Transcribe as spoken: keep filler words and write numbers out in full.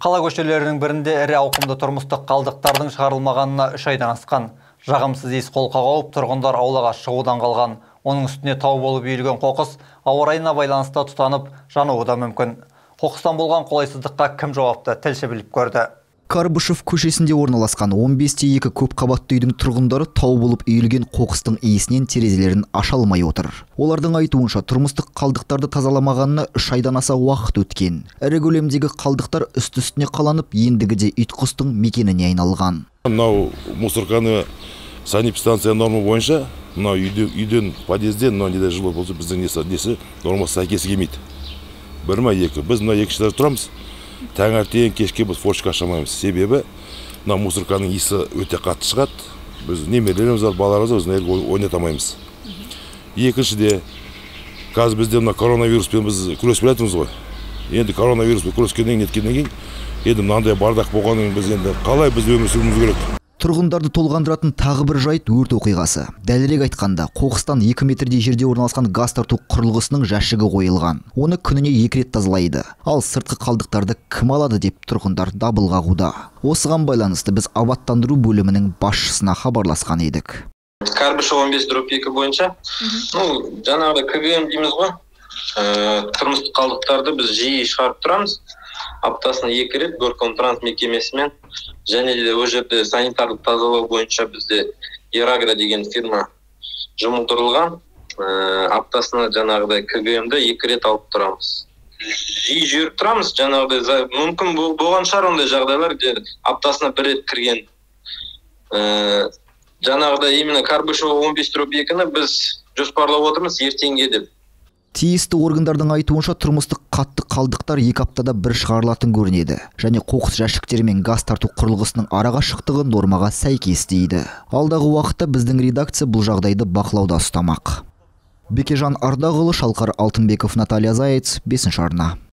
Қала көшелерінің бірінде ірі ауқымды тұрмыстық қалдықтардың шығарылмағанына үш айдан асқан. Жағымсыз иіс қолқа қауып, тұрғындар аулаға шығудан қалған. Оның үстіне тау болып үйілген қоқыс ауа райына байланысты тұтанып, жануы да мүмкін. Қоқыстан болған қолайсыздыққа кім жауапты, тілші біліп көрді. Карбышев көшесінде орналасқан он бес те екі көп қабатты үйдің тұрғындары тау болып үйілген қоқыстың иісінен терезелерін аша алмай отыр. Олардың айтуынша тұрмыстық қалдықтарды тазаламағанына үш айдан аса уақыт өткен. Ірі көлемдегі қалдықтар үсті-үстіне қаланып, ендігіде ит-құстың мекеніне айналған. Мынау мусорканы санэпидстанция норма бойынша, мынау үйден подъезден, мынау неде жылы болса, біздің несі нормасы сәйкес келмейді. Бір ма екі. Біз мына екі кішілер тұрамыз. Таңертең кешке біз форшка ашамаймыз. Себебі мына мусорканың иісі өте қатты шығады. Біз немерелеріміз бар, балаларымыз бар, ойнатамаймыз. Екіншіде, қазір бізде мына коронавируспен біз күресіп жатырмыз ғой. Енді коронавируспен күрескеннен неткеннен кейін, енді мынандай бардақ болғаннан біз енді қалай біз өмір сүруіміз керек? Тұрғындарды толғандыратын тағы бір жайт өрт оқиғасы. Дәлірек айтқанда, қоқыстан екі метрдей жерде орналасқан газ тарту құрылғысының жәшігі қойылған. Оны күніне екі рет тазалайды. Ал сыртқы қалдықтарды кім алады деп тұрғындар дабыл қағуда. Осыған байланысты біз абаттандыру бөлімінің басшысына хабарласқан едік. Карбышев он бес дробь екі бойынша, ну, жаңағы КГМ дейміз ғой. Тұрмыстық қалдықтарды біз жиі шығарып тұрамыз. Аптасына екі рет Горкомтранс мекемесімен, және де ол жерде санитарлық тазалау бойынша бізде Ерагра деген фирма жұмылдырылған. Аптасына жаңағыдай КГМді екі рет алып тұрамыз. Жиі жүріп тұрамыз, жаңағыдай мүмкін болған шығар ондай жағдайлар, аптасына бір рет кірген. Жаңағыдай именно Карбышев он бес дробь екіні біз жоспарлап отырмыз ертеңге деп. Тиісті органдардың айтуынша тұрмыстық қатты қалдықтар екі аптада бір шығарылатын көрінеді. Және қоқыс жәшіктері мен газ тарту құрылғысының араға шықтығы нормаға сәйкес дейді. Алдағы уақытта біздің редакция бұл жағдайды бақылауда ұстамақ. Бекежан Ардағұлы, Шалқар Алтынбеков, Наталья Заяц, бесінші арна.